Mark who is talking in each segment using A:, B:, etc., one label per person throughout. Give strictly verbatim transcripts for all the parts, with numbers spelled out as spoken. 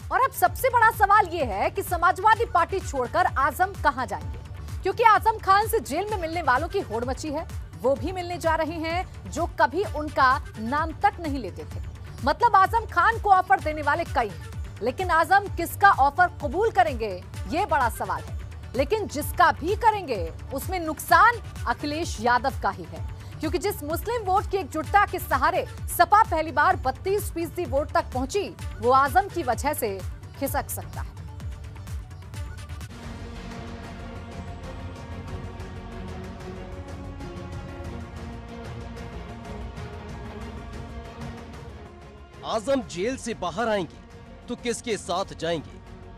A: और अब सबसे बड़ा सवाल ये है कि समाजवादी पार्टी छोड़कर आजम कहां जाएंगे, क्योंकि आजम खान से जेल में मिलने वालों की होड़ मची है। वो भी मिलने जा रहे हैं जो कभी उनका नाम तक नहीं लेते थे। मतलब आजम खान को ऑफर देने वाले कई हैं, लेकिन आजम किसका ऑफर कबूल करेंगे ये बड़ा सवाल है। लेकिन जिसका भी करेंगे उसमें नुकसान अखिलेश यादव का ही है, क्योंकि जिस मुस्लिम वोट की एकजुटता के सहारे सपा पहली बार बत्तीस फीसदी वोट तक पहुंची, वो आजम की वजह से खिसक सकता है।
B: आजम जेल से बाहर आएंगे तो किसके साथ जाएंगे?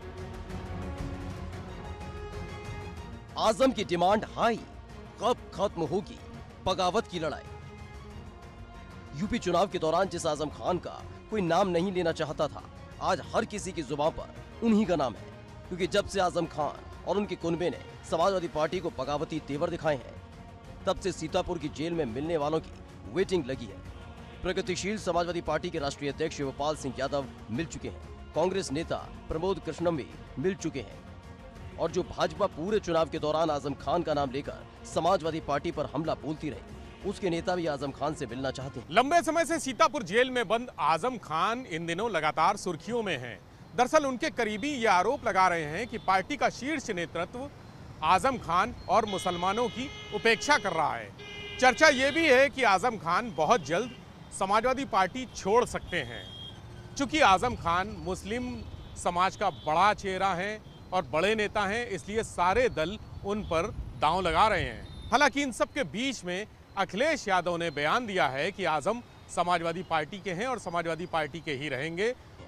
B: आजम की डिमांड हाई, कब खत्म होगी बगावत की लड़ाई? यूपी चुनाव के दौरान जिस आजम खान का कोई नाम नहीं लेना चाहता था, आज हर किसी की जुबान पर उन्हीं का नाम है, क्योंकि जब से आजम खान और उनके कुनबे ने समाजवादी पार्टी को बगावती तेवर दिखाए हैं, तब से सीतापुर की जेल में मिलने वालों की वेटिंग लगी है। प्रगतिशील समाजवादी पार्टी के राष्ट्रीय अध्यक्ष शिवपाल सिंह यादव मिल चुके हैं, कांग्रेस नेता प्रमोद कृष्णम भी मिल चुके हैं, और जो भाजपा पूरे चुनाव के दौरान आजम खान का नाम लेकर समाजवादी पार्टी पर हमला बोलती रही, उसके नेता भी आजम खान से मिलना चाहते हैं।
C: लंबे समय से सीतापुर जेल में बंद आजम खान इन दिनों लगातार सुर्खियों में हैं। दरअसल उनके करीबी ये आरोप लगा रहे हैं कि पार्टी का शीर्ष नेतृत्व आजम खान और मुसलमानों की उपेक्षा कर रहा है। चर्चा ये भी है कि आजम खान बहुत जल्द समाजवादी पार्टी छोड़ सकते हैं। चूंकि आजम खान मुस्लिम समाज का बड़ा चेहरा है और बड़े नेता हैं, इसलिए सारे दल उन पर दांव लगा रहे हैं। हालांकि इन सब के बीच में अखिलेश यादव ने बयान दिया है कि आजम समाजवादी पार्टी के हैं और समाजवादी पार्टी के ही रहेंगे।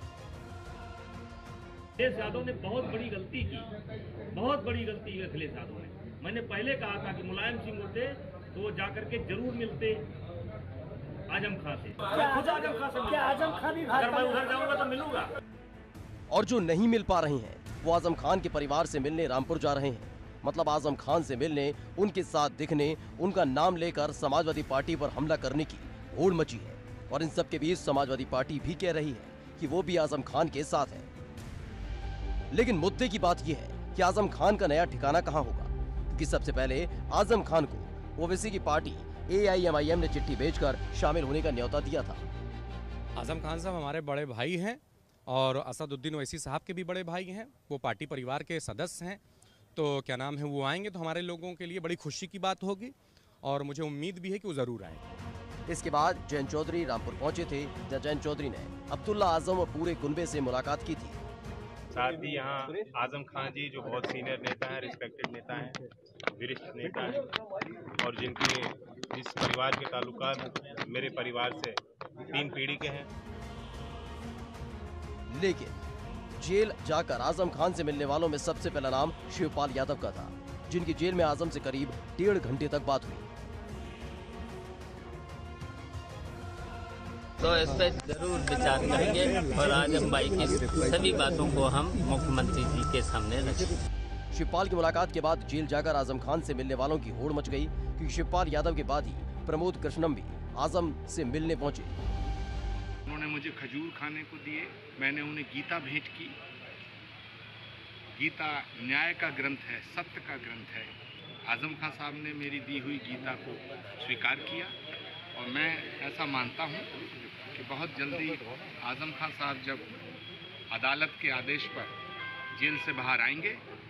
D: अखिलेश यादव ने बहुत बड़ी गलती की, बहुत बड़ी गलती की अखिलेश यादव ने। मैंने पहले कहा था कि मुलायम सिंह होते तो वो जाकर के जरूर मिलते आजम खान से। खुद आजम खान से क्या आजम खान भी अगर मैं उधर जाऊंगा तो मिलूंगा।
B: और जो नहीं मिल पा रहे हैं वो आजम खान के परिवार से मिलने रामपुर जा रहे हैं। मतलब आजम खान से मिलने, उनके साथ दिखने, उनका नाम लेकर समाजवादी पार्टी पर हमला करने की होड़ मची है। और इन सब के बीच समाजवादी पार्टी भी कह रही है कि वो भी आजम खान के साथ है। लेकिन मुद्दे की बात यह है कि आजम खान का नया ठिकाना कहां होगा, क्योंकि सबसे पहले आजम खान को ओवैसी की party A I M I M ने चिट्ठी भेजकर शामिल होने का न्योता दिया था।
E: आजम खान साहब हमारे बड़े भाई हैं और असदुद्दीन ओवैसी साहब के भी बड़े भाई हैं, वो पार्टी परिवार के सदस्य हैं। तो क्या नाम है, वो आएंगे तो हमारे लोगों के लिए बड़ी खुशी की बात होगी और मुझे उम्मीद भी है कि वो जरूर आएंगे।
B: इसके बाद जैन चौधरी रामपुर पहुंचे थे, जहां जैन चौधरी ने अब्दुल्ला आजम और पूरे कुनबे से मुलाकात की थी।
F: साथ ही यहाँ आजम खान जी जो बहुत सीनियर नेता हैं, रिस्पेक्टेड नेता हैं, वरिष्ठ नेता हैं और जिनके जिस परिवार के ताल्लुकात मेरे परिवार से तीन पीढ़ी के हैं।
B: लेकिन जेल जाकर आजम खान से मिलने वालों में सबसे पहला नाम शिवपाल यादव का था, जिनकी जेल में आजम से करीब डेढ़ घंटे तक बात हुई।
G: तो इस पर जरूर विचार करेंगे और आजम भाई की सभी बातों को हम मुख्यमंत्री जी के सामने रखेंगे।
B: शिवपाल की मुलाकात के बाद जेल जाकर आजम खान से मिलने वालों की होड़ मच गई, क्योंकि शिवपाल यादव के बाद ही प्रमोद कृष्णम भी आजम से मिलने पहुंचे।
H: उन्होंने मुझे खजूर खाने को दिए, मैंने उन्हें गीता भेंट की। गीता न्याय का ग्रंथ है, सत्य का ग्रंथ है। आजम खान साहब ने मेरी दी हुई गीता को स्वीकार किया और मैं ऐसा मानता हूं कि बहुत जल्दी आजम खान साहब जब अदालत के आदेश पर जेल से बाहर आएंगे,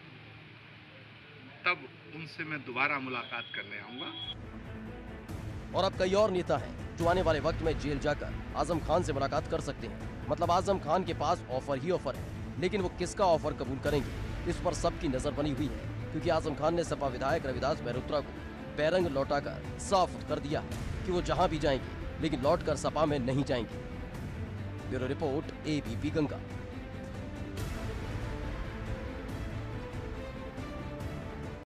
H: तब उनसे मैं दोबारा मुलाकात करने आऊँगा।
B: और अब कई और नेता हैं जो आने वाले वक्त में जेल जाकर आजम खान से मुलाकात कर सकते हैं। मतलब आजम खान के पास ऑफर ही ऑफर है, लेकिन वो किसका ऑफर कबूल करेंगे इस पर सबकी नजर बनी हुई है, क्योंकि आजम खान ने सपा विधायक रविदास मेहरोत्रा को बैरंग लौटाकर साफ कर दिया है कि वो जहां भी जाएंगे लेकिन लौटकर सपा में नहीं जाएंगे। Bureau report, A B P Ganga.